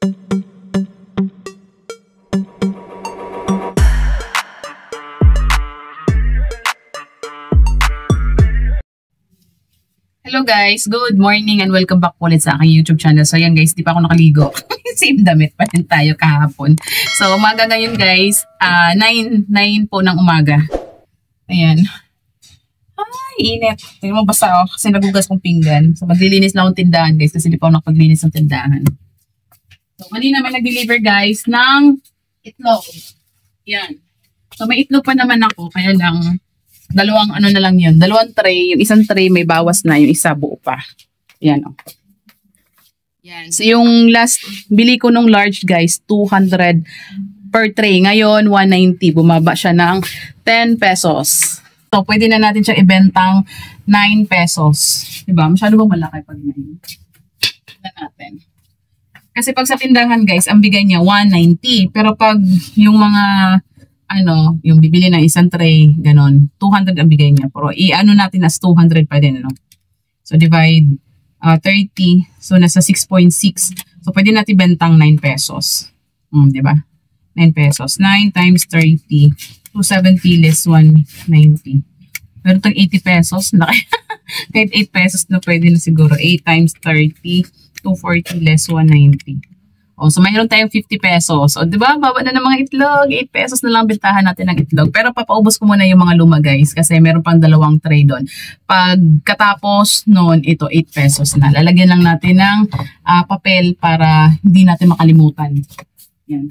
Hello guys, good morning and welcome back ulit sa aking YouTube channel. So ayan guys, di pa ako nakaligo. Same damit pa rin tayo kahapon. So umaga ngayon guys, 9 po ng umaga. Ayan. Ay, init. Tingnan mo basta ako kasi nagugas kong pinggan. So maglilinis lang akong tindahan guys kasi di pa ako nakapaglinis ng tindahan. So kanina may nag-deliver guys ng itlog. Ayan. So may itlog pa naman ako, kaya lang dalawang ano na lang yun. Dalawang tray. Yung isang tray may bawas na. Yung isa buo pa. Yan o. Yan. So yung last bili ko nung large guys, 200 per tray. Ngayon, 190. Bumaba siya ng 10 pesos. So pwede na natin siya ibentang 9 pesos. Diba? Masyado ba malaki pag 9? Tignan natin. Kasi pag sa tindahan guys, ang bigay niya 190. Pero pag yung mga yung bibili ng isang tray, ganon, 200 ang bigay niya. Pero i-ano natin as 200 pa din, no? So, divide 30. So, nasa 6.6. So, pwede natin bentang 9 pesos. Diba? 9 pesos. 9 times 30. 270 less 190. Pero itong 80 pesos, kahit 8 pesos na pwede na siguro. 8 times 30. 240 less 190. Oh, so mayroon tayong 50 pesos. O, di ba? Baba na ng mga itlog. 8 pesos na lang bentahan natin ng itlog. Pero papaubos ko muna yung mga luma, guys. Kasi meron pang dalawang tray doon. Pagkatapos noon, ito 8 pesos na. Lalagyan lang natin ng papel para hindi natin makalimutan. Yan.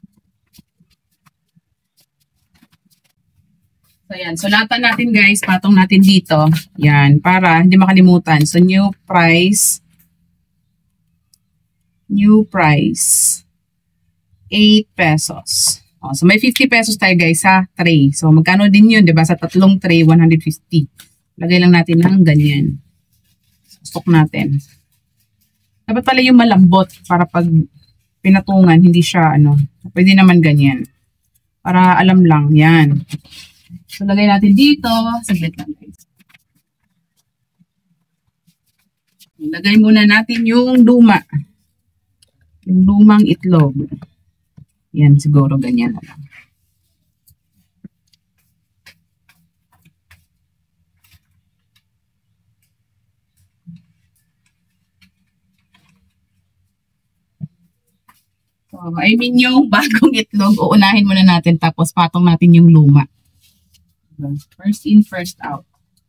So, yan. So, lata natin, guys. Patong natin dito. Yan. Para hindi makalimutan. So, new price, 8 pesos. Oh, so may 50 pesos tayo guys sa tray. So magkano din yun, 'di ba? Sa tatlong tray 150. Lagay lang natin ng ganyan. Stock natin. Dapat pala yung malambot para pag pinatungan hindi siya pwede naman ganyan. Para alam lang 'yan. So lagay natin dito, saglit lang guys. Lagay muna natin yung luma. Yung lumang itlog. Yan, siguro ganyan na lang. So, I mean yung bagong itlog, uunahin muna natin tapos patong natin yung luma. First in, first out.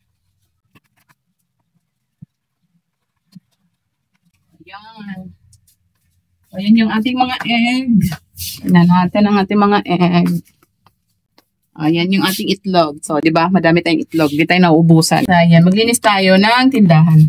Ayan. Ayan yung ating mga egg. Tignan natin ang ating mga egg. Ayan yung ating itlog. So, di ba? Madami tayong itlog. Di tayo nauubusan. Ayan, maglinis tayo ng tindahan.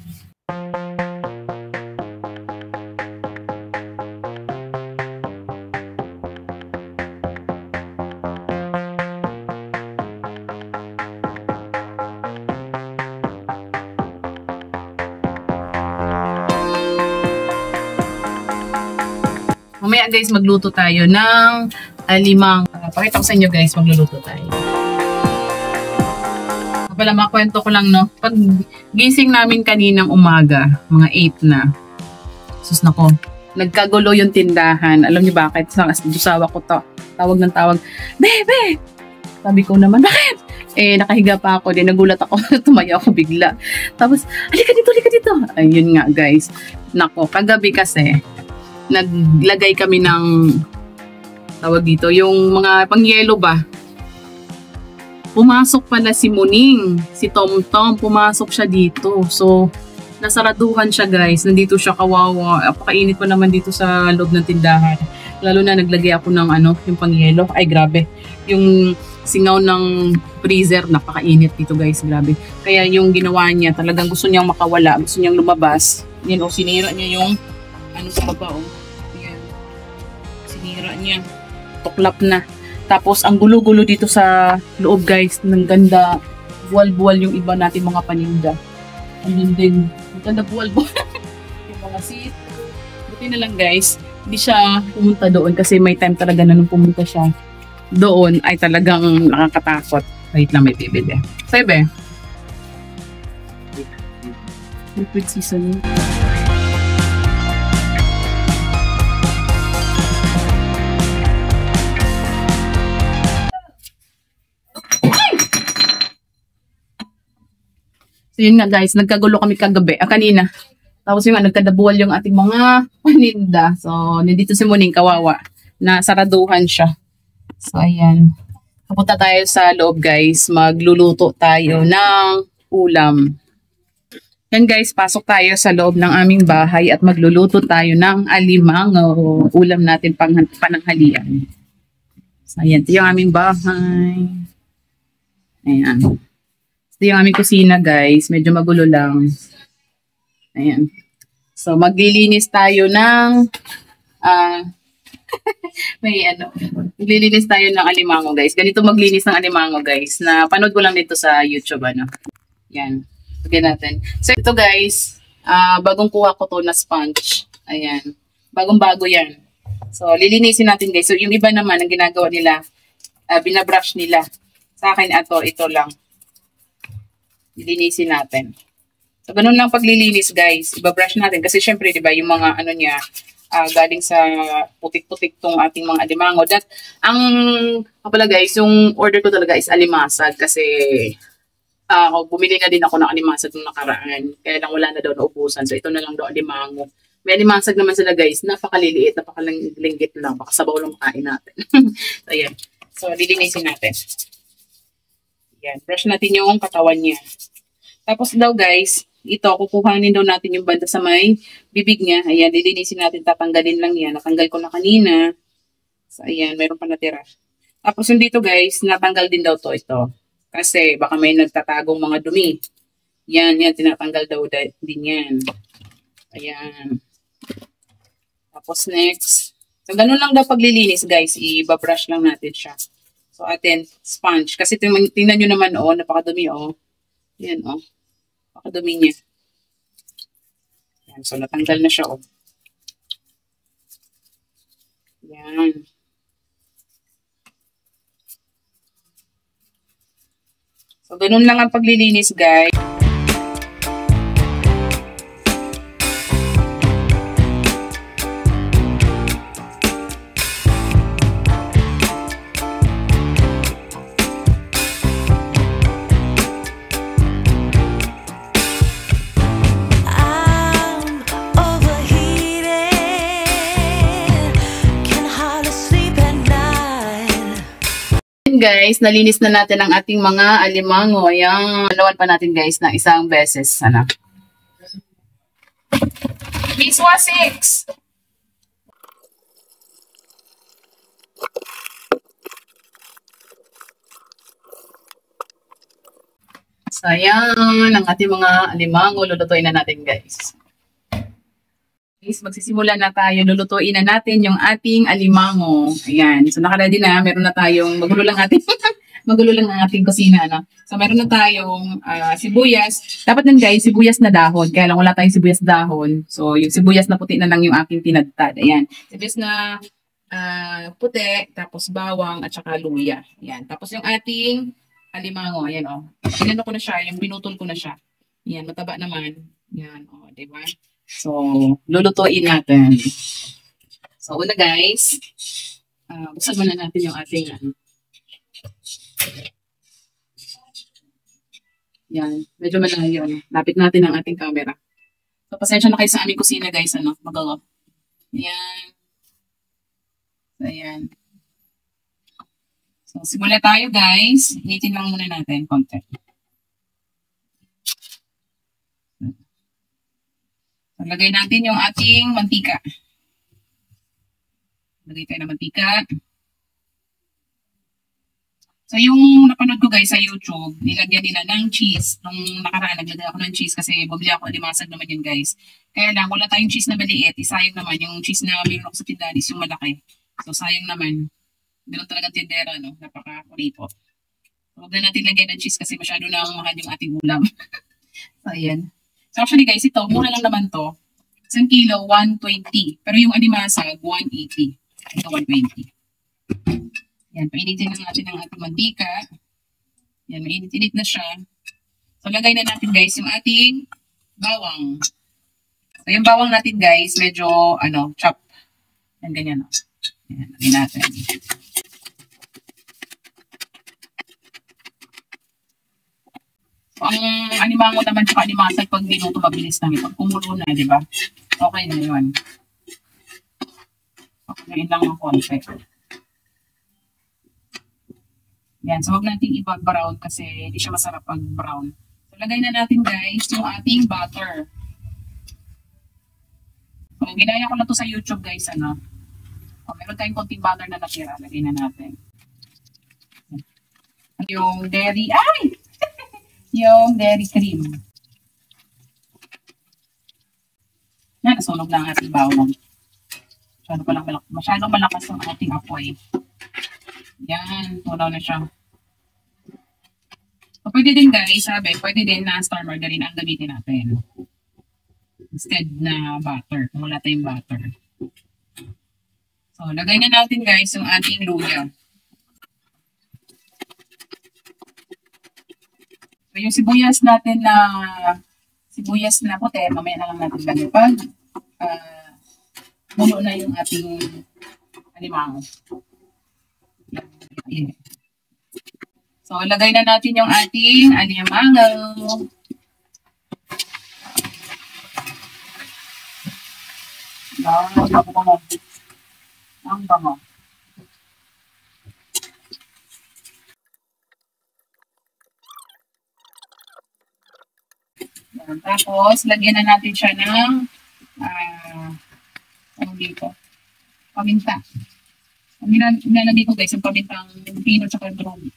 Mamaya guys, magluto tayo ng limang. Pakita ko sa inyo guys, magluluto tayo. Pala makwento ko lang no. Pag gising namin kaninang umaga, mga 8 na. Sus nako, nagkagulo yung tindahan. Alam niyo bakit? Sawa ko to. Tawag ng tawag. Bebe! Sabi ko naman, bakit? Nakahiga pa ako. Nagulat ako. Tumaya ako bigla. Tapos, halika dito, halika dito. Ayun nga guys. Nako, kagabi kasi, naglagay kami ng tawag dito, yung mga pangyelo ba. Pumasok pala si Muning, si Tom-Tom, pumasok siya dito. So, nasaraduhan siya guys. Nandito siya, kawawa. Apakainit pa naman dito sa loob ng tindahan. Lalo na naglagay ako ng yung pangyelo. Ay, grabe. Yung singaw ng freezer, napakainit dito guys. Grabe. Kaya yung ginawa niya, talagang gusto niyang makawala. Gusto niyang lumabas. Yan sinira niya yung sa baba sinira niya. Tuklap na. Tapos, ang gulo-gulo dito sa loob, guys. Ng ganda. Buwal-buwal yung iba natin mga paninda. Ayun din. Ang ganda buwal-buwal. Yung mga seat. Buti na lang, guys. Hindi siya pumunta doon kasi may time talaga na nung pumunta siya doon ay talagang nakakatakot. Wait lang, may bibili. Sabi. Liquid seasoning. So yun nga guys, nagkagulo kami kagabi, kanina. Tapos yung nagkadabual yung ating mga paninda. So, nandito si Muning, kawawa. Nasaraduhan siya. So, ayan. Papunta tayo sa loob guys. Magluluto tayo ng ulam. Yan guys, pasok tayo sa loob ng aming bahay at magluluto tayo ng alimango. Ulam natin pananghalian. So, ayan. Ito yung aming bahay. Ayan. Ito yung aming kusina guys. Medyo magulo lang. Ayan. So, maglilinis tayo ng maglilinis tayo ng alimango guys. Ganito maglinis ng alimango guys. Na panood ko lang dito sa YouTube Yan. Lagyan natin. So, ito guys, bagong kuha ko to na sponge. Ayan. Bagong-bago yan. So, lilinisin natin guys. So, yung iba naman, ang ginagawa nila, binabrush nila. Sa akin, ito lang. Lilinisin natin. So, ganun lang paglilinis guys. Ibabrush natin. Kasi syempre, di ba, yung mga niya, galing sa putik-putik tong ating mga alimango. Kapala guys, yung order ko talaga is alimasag kasi bumili na din ako ng alimasag nung nakaraan. Kaya lang wala na daw naubusan. So, ito na lang daw alimango. May alimasag naman sila guys. Napakaliliit, napakalinggit lang. Baka sabaw lang makain natin. So, ayan. So, lilinisin natin. Ayan. Brush natin yung katawan niya. Tapos daw guys, ito, kukuhanin daw natin yung banda sa may bibig niya. Ayan, lilinisin natin. Tatanggalin lang yan. Natanggal ko na kanina. So, ayan. Mayroon pa natira. Tapos yung dito guys, natanggal din daw ito. Kasi baka may nagtatagong mga dumi. Yan, tinatanggal daw din yan. Ayan. Tapos next. So, ganun lang daw paglilinis guys. Ibabrush lang natin siya. So, atin, sponge. Kasi tingnan nyo naman, napakadumi, Yan, napakadumi niya. Yan, so, natanggal na siya, Yan. So, ganun lang ang paglilinis, guys. Guys, nalinis na natin ang ating mga alimango. Ayan, lawan pa natin guys na isang beses. Miswa 6. So, ayan, ang ating mga alimango. Lulutuin na natin guys. Guys, magsisimula na tayo. Lulutuin na natin yung ating alimango. Ayan. So, nakaready na. Meron na tayong, magulo lang ang ating kusina, So, meron na tayong sibuyas. Dapat nun guys, sibuyas na dahon. Kaya lang wala tayong sibuyas dahon. So, yung sibuyas na puti na lang yung aking tinadtad. Ayan. Sibuyas na puti, tapos bawang, at saka luya. Ayan. Tapos yung ating alimango. Ayan, Pinano ko na siya. Yung binutol ko na siya. Ayan. Mataba naman. Ayan, diba? So, lulutuin natin. So, una guys, buksan muna natin yung ating yan, medyo malayo. Lapit natin ang ating camera. So, pasensya na kayo sa aming kusina guys, magawa. Ayan. So, ayan. So, simula tayo guys. Initin lang muna natin konti. Lagay natin yung ating mantika. Lagay tayo ng mantika. So, yung napanood ko guys sa YouTube, nilagyan nila ng cheese. Nung nakaraan, naglagay ako ng cheese kasi bumili ako, limasag naman yun guys. Kaya lang, wala tayong cheese na maliit. Isayang naman, yung cheese na mayroon ako sa tindahan is yung malaki. So, sayang naman. Ganun talagang tindera, Napaka-kuripot. So, huwag na natin lagyan ng cheese kasi masyado na mahal yung ating ulam. So, ayan. So, actually guys, ito, mura lang naman to. 1 kilo, 120. Pero yung alimasag, 180. Ito, 120. Yan, painitin na natin ang ating mantika. Yan, mainit-init na siya. So, lagay na natin guys yung ating bawang. So, yung bawang natin guys, medyo, chop. Yan, ganyan, Yan, lagay natin. Ang alimango naman tsaka alimasag pag niluto mabilis lang. Pag kumulo na, di ba? Okay na yun. Pakuluin lang ng konti. Yan. So, huwag natin i-brown kasi hindi siya masarap pag brown. So, lagay na natin guys yung ating butter. So, ginaya ko na to sa YouTube guys, ano. O, meron tayong konting butter na natira. Lagay na natin. Yung dairy, yung dairy cream. Yan, nasunog na ang ating bawang. Masyadong malakas ang ating apoy. Yan, tunaw na siya. So, pwede din guys, pwede din na star margarine ang gamitin natin. Instead na butter, kung wala tayong butter. So, lagay na natin guys yung ating luya. So, yung sibuyas natin na puti, mamaya na lang natin lagay pag mulo na yung ating alimango. So, lagay na natin yung ating alimango. Ang bango. Tapos, lagyan na natin siya ng dito, paminta. Ang nilalagay ko guys, yung pamintang pino tsaka drone.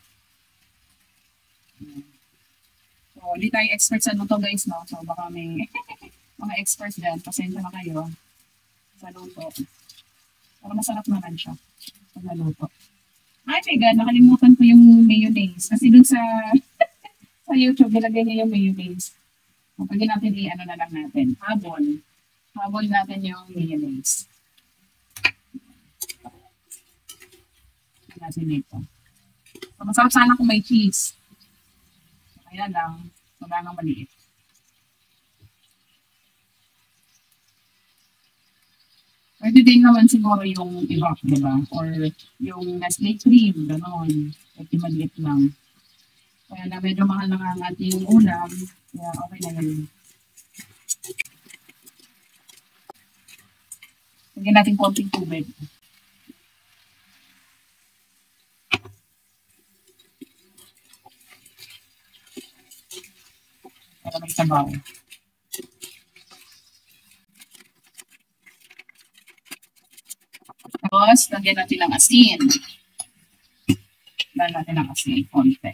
So, hindi tayo experts ano to guys, no? So, baka may mga experts dyan. Pasensya na kayo sa luto. Para masarap naman siya pag naluto. Ay my God, nakalimutan ko yung mayonnaise. Kasi dun sa sa YouTube, nilagay niya yung mayonnaise. Pwede natin i-ano na lang natin. Habol natin yung mayonnaise. Natin dito. So, masarap sana kung may cheese. Kaya lang, wala nang maliit. Pwede din naman siguro yung iba, diba? Or yung Nestle cream, gano'n. Pwede maliit lang. Kaya na medyo mahal na ang ating ulam. Kaya okay na yun. Lagyan natin konting tubig. Para may sabaw. Tapos, lagyan natin ng asin. Lagyan natin ng asin, konti.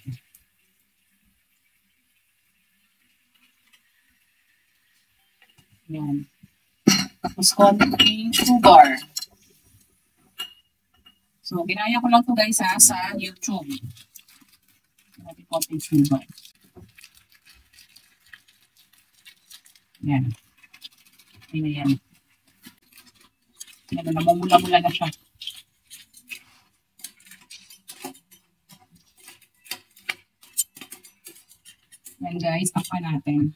Yan. Tapos, konting sugar. So, ginaya ko lang ito guys sa YouTube. Lagyan natin konting sugar. Yan. Yan. Yan, namumula-mula na siya. Yan guys, takpan natin.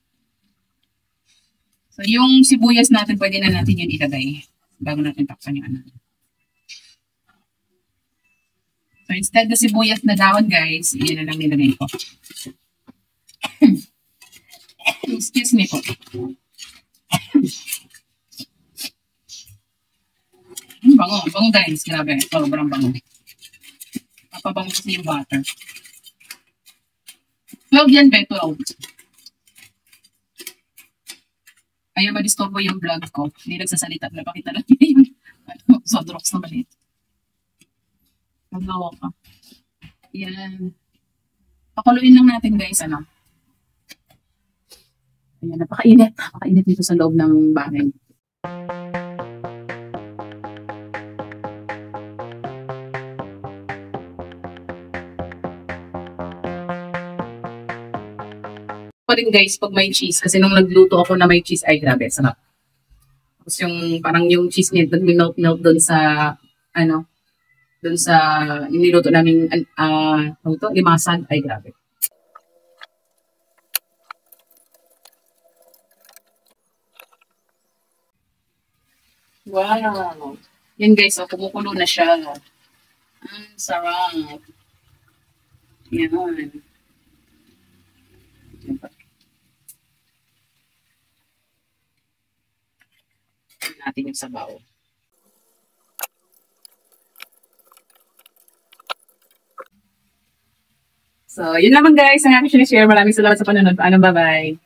So, yung sibuyas natin, pwede na natin yun ilagay. Bago natin takpan yung ano. So, instead na sibuyas na dahon guys, yan na lang nilagay ko. Excuse me po. Bango guys, grabe. Sobrang bango. Papabango kasi yung butter. Huwag yan, Beto. Ayaw ma-disturbo yung vlog ko. Hindi nagsasalita. Napakita lang niya yung Sodrox na maliit. Naglawa ka. Yan. Pakuluin lang natin guys, ano. Ayan, napakainit. Napakainit dito sa loob ng bahay. Pa rin guys pag may cheese kasi nung nagluto ako na may cheese ay grabe sarap. Tapos yung parang yung cheese niya nag-melt doon sa ano doon sa niluto namin limasag ay grabe. Wow. Yan guys, kumukulo na siya. Sarap. Yan. natin yung sabaw. So, yun naman guys, ang aking sinishare. Maraming salamat sa panonood. Bye-bye.